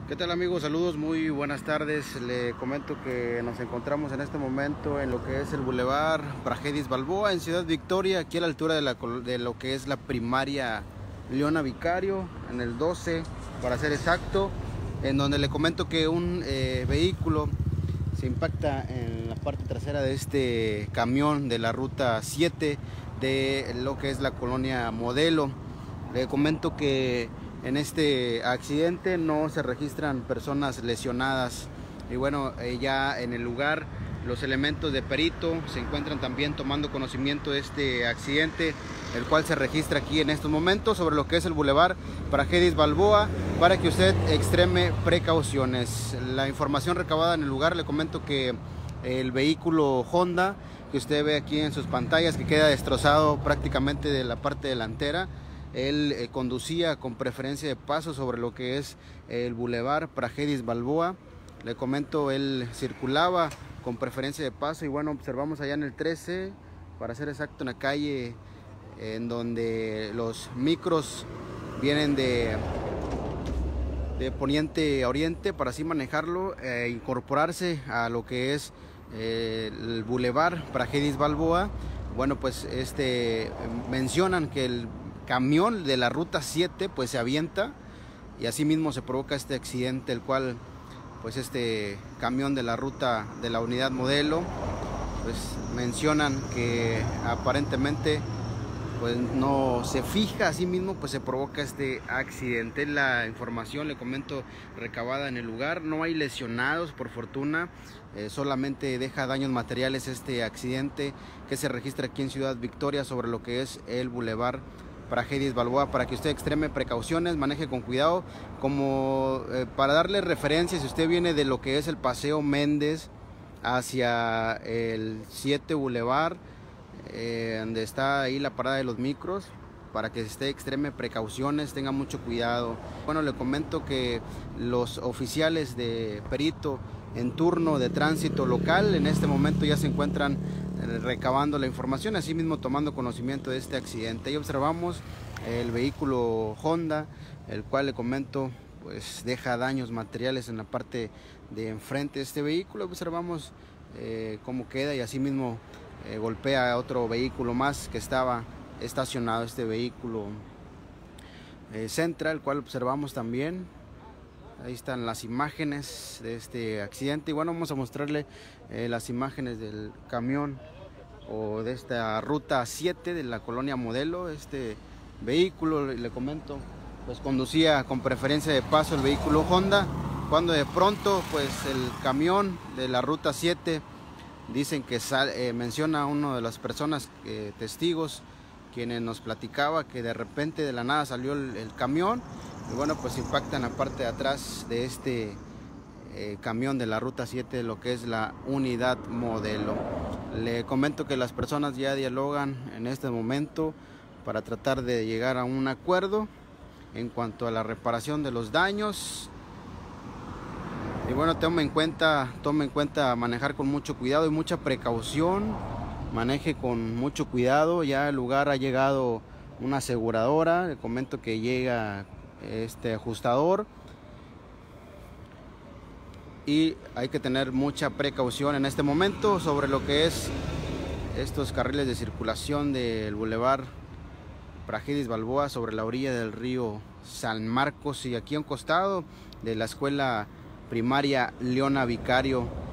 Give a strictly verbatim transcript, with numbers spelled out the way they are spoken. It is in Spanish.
¿Qué tal, amigos? Saludos, muy buenas tardes. Le comento que nos encontramos en este momento en lo que es el Boulevard Praxedis Balboa en Ciudad Victoria, aquí a la altura de, la, de lo que es la primaria Leona Vicario, en el doce para ser exacto, en donde le comento que un eh, vehículo se impacta en la parte trasera de este camión de la ruta siete de lo que es la colonia Modelo. Le comento que en este accidente no se registran personas lesionadas y bueno, eh, ya en el lugar los elementos de perito se encuentran también tomando conocimiento de este accidente, el cual se registra aquí en estos momentos sobre lo que es el Boulevard Praxedis Balboa, para que usted extreme precauciones. La información recabada en el lugar, le comento que el vehículo Honda que usted ve aquí en sus pantallas, que queda destrozado prácticamente de la parte delantera, él eh, conducía con preferencia de paso sobre lo que es el Boulevard Praxedis Balboa. Le comento, él circulaba con preferencia de paso y bueno, observamos allá en el trece, para ser exacto, en la calle en donde los micros vienen de, de poniente a oriente para así manejarlo e eh, incorporarse a lo que es eh, el Boulevard Praxedis Balboa. Bueno, pues este mencionan que el camión de la ruta siete pues se avienta y así mismo se provoca este accidente, el cual pues este camión de la ruta de la unidad Modelo pues mencionan que aparentemente pues no se fija, así mismo pues se provoca este accidente. La información, le comento, recabada en el lugar, no hay lesionados por fortuna, eh, solamente deja daños materiales este accidente que se registra aquí en Ciudad Victoria sobre lo que es el Boulevard Praxedis Balboa, para que usted extreme precauciones, maneje con cuidado. Como eh, para darle referencia, si usted viene de lo que es el Paseo Méndez hacia el siete Boulevard, eh, donde está ahí la parada de los micros, para que esté extreme precauciones, tenga mucho cuidado. Bueno, le comento que los oficiales de perito en turno de tránsito local en este momento ya se encuentran recabando la información, así mismo tomando conocimiento de este accidente. Y observamos el vehículo Honda, el cual, le comento, pues deja daños materiales en la parte de enfrente de este vehículo. Observamos eh, cómo queda y así mismo eh, golpea a otro vehículo más que estaba estacionado, este vehículo eh, Centra, el cual observamos también. Ahí están las imágenes de este accidente y bueno, vamos a mostrarle eh, las imágenes del camión o de esta ruta siete de la colonia Modelo. Este vehículo, le comento, pues conducía con preferencia de paso el vehículo Honda, cuando de pronto pues el camión de la ruta siete, dicen que sal, eh, menciona a uno de las personas eh, testigos, quienes nos platicaba que de repente de la nada salió el, el camión y bueno, pues impacta en la parte de atrás de este eh, camión de la ruta siete, lo que es la unidad Modelo. Le comento que las personas ya dialogan en este momento para tratar de llegar a un acuerdo en cuanto a la reparación de los daños. Y bueno, tome en cuenta, tome en cuenta manejar con mucho cuidado y mucha precaución. Maneje con mucho cuidado. Ya al lugar ha llegado una aseguradora. Le comento que llega este ajustador y hay que tener mucha precaución en este momento sobre lo que es estos carriles de circulación del Boulevard Praxedis Balboa sobre la orilla del río San Marcos y aquí a un costado de la escuela primaria Leona Vicario.